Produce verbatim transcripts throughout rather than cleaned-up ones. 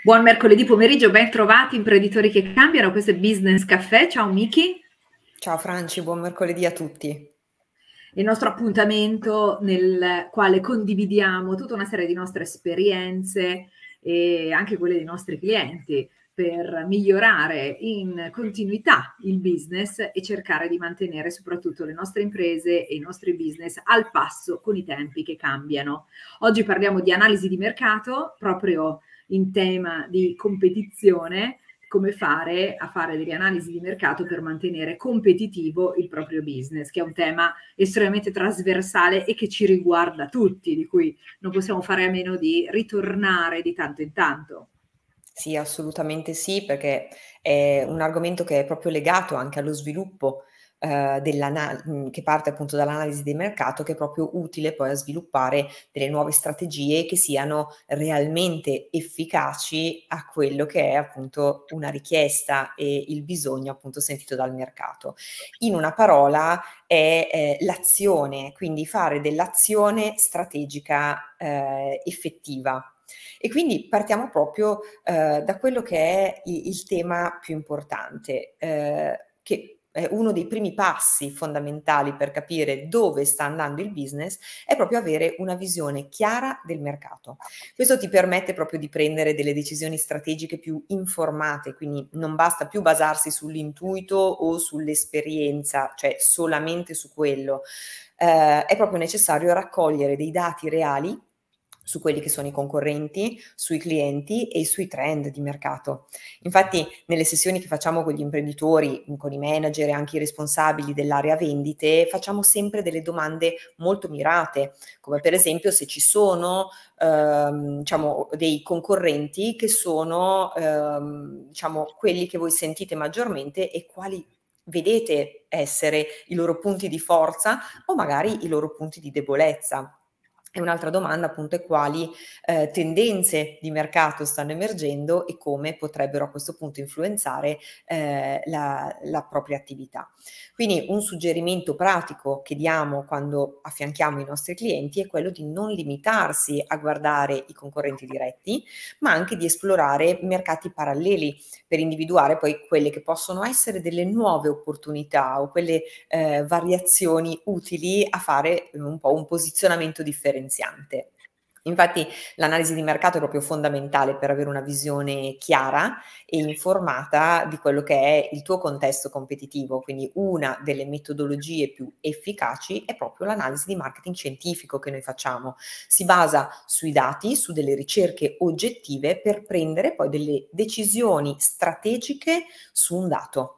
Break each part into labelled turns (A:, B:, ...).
A: Buon mercoledì pomeriggio, ben trovati imprenditori che cambiano, questo è Business Caffè, ciao Miki.
B: Ciao Franci, buon mercoledì a tutti.
A: Il nostro appuntamento nel quale condividiamo tutta una serie di nostre esperienze e anche quelle dei nostri clienti per migliorare in continuità il business e cercare di mantenere soprattutto le nostre imprese e i nostri business al passo con i tempi che cambiano. Oggi parliamo di analisi di mercato, proprio in tema di competizione, come fare a fare delle analisi di mercato per mantenere competitivo il proprio business, che è un tema estremamente trasversale e che ci riguarda tutti, di cui non possiamo fare a meno di ritornare di tanto in tanto.
B: Sì, assolutamente sì, perché è un argomento che è proprio legato anche allo sviluppo eh, dell'ana- mh, che parte appunto dall'analisi del mercato, che è proprio utile poi a sviluppare delle nuove strategie che siano realmente efficaci a quello che è appunto una richiesta e il bisogno appunto sentito dal mercato. In una parola è eh, l'azione, quindi fare dell'azione strategica eh, effettiva. E quindi partiamo proprio eh, da quello che è il, il tema più importante, eh, che è uno dei primi passi fondamentali per capire dove sta andando il business, è proprio avere una visione chiara del mercato. Questo ti permette proprio di prendere delle decisioni strategiche più informate, quindi non basta più basarsi sull'intuito o sull'esperienza, cioè solamente su quello. Eh, è proprio necessario raccogliere dei dati reali su quelli che sono i concorrenti, sui clienti e sui trend di mercato. Infatti, nelle sessioni che facciamo con gli imprenditori, con i manager e anche i responsabili dell'area vendite, facciamo sempre delle domande molto mirate, come per esempio se ci sono ehm, diciamo, dei concorrenti che sono ehm, diciamo, quelli che voi sentite maggiormente e quali vedete essere i loro punti di forza o magari i loro punti di debolezza. E un'altra domanda appunto è quali eh, tendenze di mercato stanno emergendo e come potrebbero a questo punto influenzare eh, la, la propria attività. Quindi un suggerimento pratico che diamo quando affianchiamo i nostri clienti è quello di non limitarsi a guardare i concorrenti diretti, ma anche di esplorare mercati paralleli per individuare poi quelle che possono essere delle nuove opportunità o quelle eh, variazioni utili a fare un po' un posizionamento differenziante. Infatti l'analisi di mercato è proprio fondamentale per avere una visione chiara e informata di quello che è il tuo contesto competitivo, quindi una delle metodologie più efficaci è proprio l'analisi di marketing scientifico che noi facciamo. Si basa sui dati, su delle ricerche oggettive per prendere poi delle decisioni strategiche su un dato.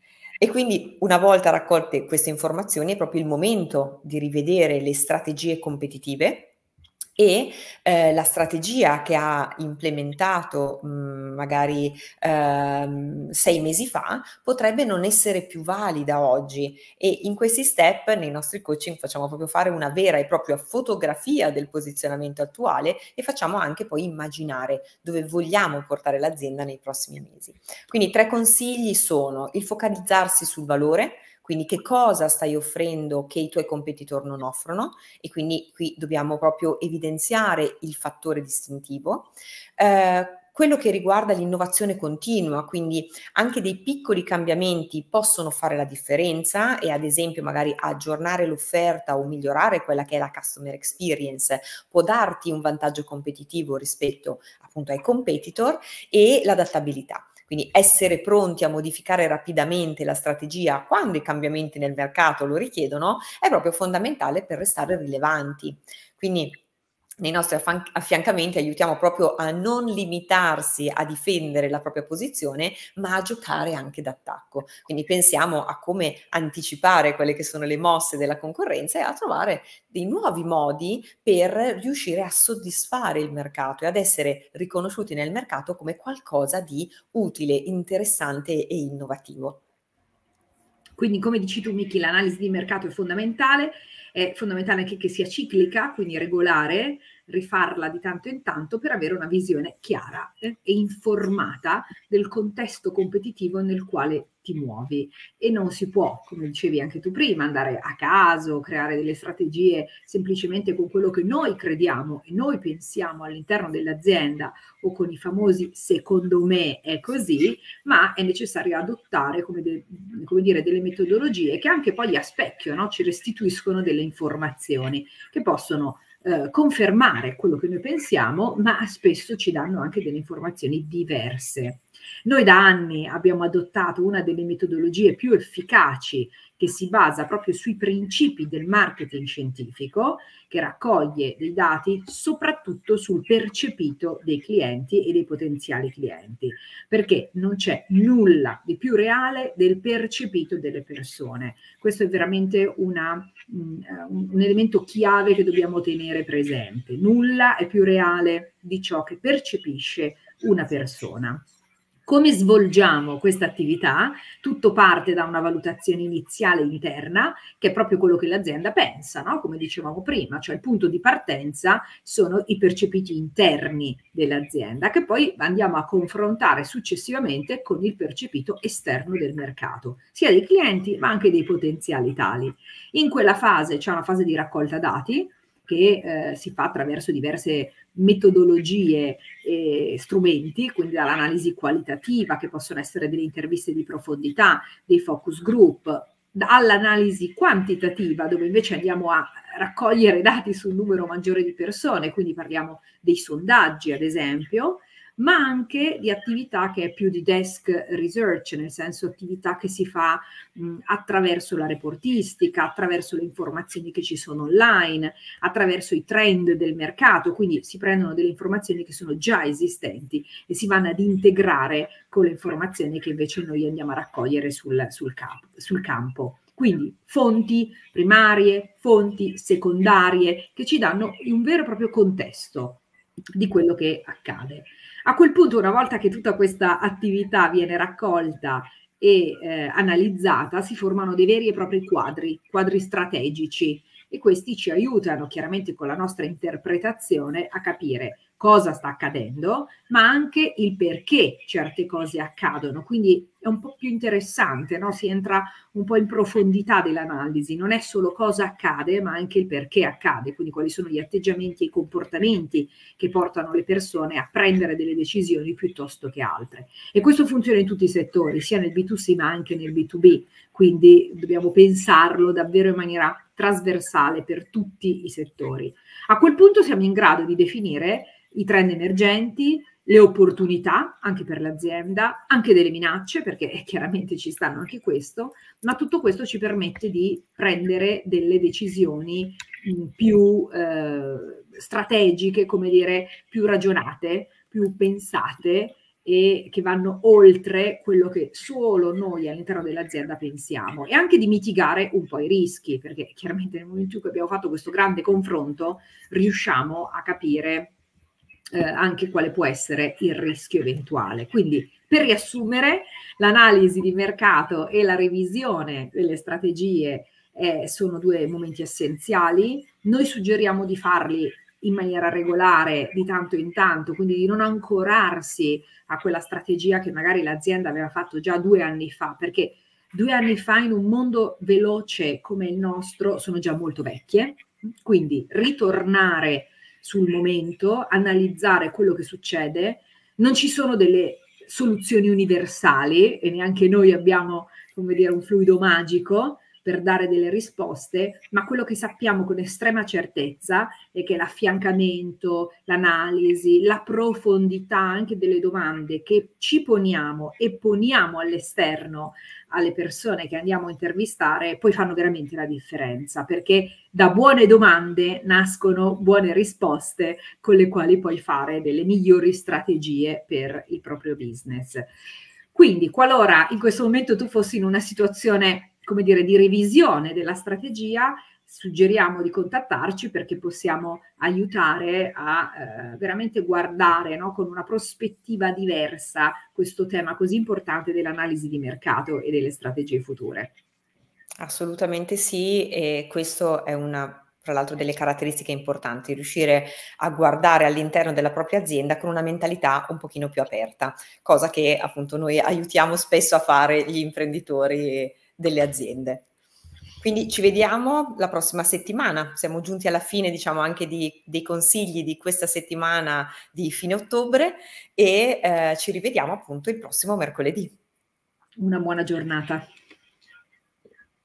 B: E quindi una volta raccolte queste informazioni è proprio il momento di rivedere le strategie competitive e eh, la strategia che ha implementato mh, magari ehm, sei mesi fa potrebbe non essere più valida oggi e in questi step nei nostri coaching facciamo proprio fare una vera e propria fotografia del posizionamento attuale e facciamo anche poi immaginare dove vogliamo portare l'azienda nei prossimi mesi. Quindi tre consigli sono il focalizzarsi sul valore, quindi che cosa stai offrendo che i tuoi competitor non offrono e quindi qui dobbiamo proprio evidenziare il fattore distintivo. Eh, quello che riguarda l'innovazione continua, quindi anche dei piccoli cambiamenti possono fare la differenza e ad esempio magari aggiornare l'offerta o migliorare quella che è la customer experience può darti un vantaggio competitivo rispetto appunto ai competitor e l'adattabilità. Quindi essere pronti a modificare rapidamente la strategia quando i cambiamenti nel mercato lo richiedono è proprio fondamentale per restare rilevanti. Quindi nei nostri affan- affiancamenti aiutiamo proprio a non limitarsi a difendere la propria posizione, ma a giocare anche d'attacco. Quindi pensiamo a come anticipare quelle che sono le mosse della concorrenza e a trovare dei nuovi modi per riuscire a soddisfare il mercato e ad essere riconosciuti nel mercato come qualcosa di utile, interessante e innovativo.
A: Quindi come dici tu Miki, l'analisi di mercato è fondamentale, è fondamentale anche che sia ciclica, quindi regolare, rifarla di tanto in tanto per avere una visione chiara eh, e informata del contesto competitivo nel quale ti muovi. E non si può, come dicevi anche tu prima, andare a caso, creare delle strategie semplicemente con quello che noi crediamo e noi pensiamo all'interno dell'azienda o con i famosi secondo me è così, ma è necessario adottare come, de, come dire, delle metodologie che anche poi a specchio, no, ci restituiscono delle informazioni che possono eh, confermare quello che noi pensiamo, ma spesso ci danno anche delle informazioni diverse. Noi da anni abbiamo adottato una delle metodologie più efficaci che si basa proprio sui principi del marketing scientifico, che raccoglie dei dati soprattutto sul percepito dei clienti e dei potenziali clienti, perché non c'è nulla di più reale del percepito delle persone. Questo è veramente una, un, un elemento chiave che dobbiamo tenere presente. Nulla è più reale di ciò che percepisce una persona. Come svolgiamo questa attività? Tutto parte da una valutazione iniziale interna, che è proprio quello che l'azienda pensa, no? Come dicevamo prima, cioè il punto di partenza sono i percepiti interni dell'azienda, che poi andiamo a confrontare successivamente con il percepito esterno del mercato, sia dei clienti ma anche dei potenziali tali. In quella fase c'è una fase di raccolta dati, che eh, si fa attraverso diverse metodologie e strumenti, quindi dall'analisi qualitativa, che possono essere delle interviste di profondità, dei focus group, all'analisi quantitativa, dove invece andiamo a raccogliere dati sul numero maggiore di persone, quindi parliamo dei sondaggi, ad esempio, ma anche di attività che è più di desk research, nel senso attività che si fa mh, attraverso la reportistica, attraverso le informazioni che ci sono online, attraverso i trend del mercato, quindi si prendono delle informazioni che sono già esistenti e si vanno ad integrare con le informazioni che invece noi andiamo a raccogliere sul, sul, campo, sul campo. Quindi fonti primarie, fonti secondarie che ci danno un vero e proprio contesto di quello che accade. A quel punto, una volta che tutta questa attività viene raccolta e eh, analizzata, si formano dei veri e propri quadri, quadri strategici, e questi ci aiutano chiaramente con la nostra interpretazione a capire cosa sta accadendo, ma anche il perché certe cose accadono. Quindi è un po' più interessante, no? Si entra un po' in profondità dell'analisi, non è solo cosa accade, ma anche il perché accade, quindi quali sono gli atteggiamenti e i comportamenti che portano le persone a prendere delle decisioni piuttosto che altre. E questo funziona in tutti i settori, sia nel B due C ma anche nel B due B, quindi dobbiamo pensarlo davvero in maniera trasversale per tutti i settori. A quel punto siamo in grado di definire i trend emergenti, le opportunità anche per l'azienda, anche delle minacce, perché chiaramente ci stanno anche questo, ma tutto questo ci permette di prendere delle decisioni mh, più eh, strategiche, come dire, più ragionate, più pensate e che vanno oltre quello che solo noi all'interno dell'azienda pensiamo, e anche di mitigare un po' i rischi, perché chiaramente nel momento in cui abbiamo fatto questo grande confronto riusciamo a capire Eh, anche quale può essere il rischio eventuale. Quindi, per riassumere, l'analisi di mercato e la revisione delle strategie eh, sono due momenti essenziali. Noi suggeriamo di farli in maniera regolare, di tanto in tanto, quindi di non ancorarsi a quella strategia che magari l'azienda aveva fatto già due anni fa, perché due anni fa in un mondo veloce come il nostro sono già molto vecchie. Quindi ritornare sul momento, analizzare quello che succede. Non ci sono delle soluzioni universali e neanche noi abbiamo, come dire, un fluido magico per dare delle risposte, ma quello che sappiamo con estrema certezza è che l'affiancamento, l'analisi, la profondità anche delle domande che ci poniamo e poniamo all'esterno alle persone che andiamo a intervistare poi fanno veramente la differenza, perché da buone domande nascono buone risposte con le quali puoi fare delle migliori strategie per il proprio business. Quindi, qualora in questo momento tu fossi in una situazione, come dire, di revisione della strategia, suggeriamo di contattarci perché possiamo aiutare a eh, veramente guardare, no, con una prospettiva diversa questo tema così importante dell'analisi di mercato e delle strategie future.
B: Assolutamente sì, e questo è una fra l'altro delle caratteristiche importanti, riuscire a guardare all'interno della propria azienda con una mentalità un pochino più aperta, cosa che appunto noi aiutiamo spesso a fare gli imprenditori delle aziende. Quindi ci vediamo la prossima settimana, siamo giunti alla fine, diciamo, anche di, dei consigli di questa settimana di fine ottobre e eh, ci rivediamo appunto il prossimo mercoledì.
A: Una buona giornata.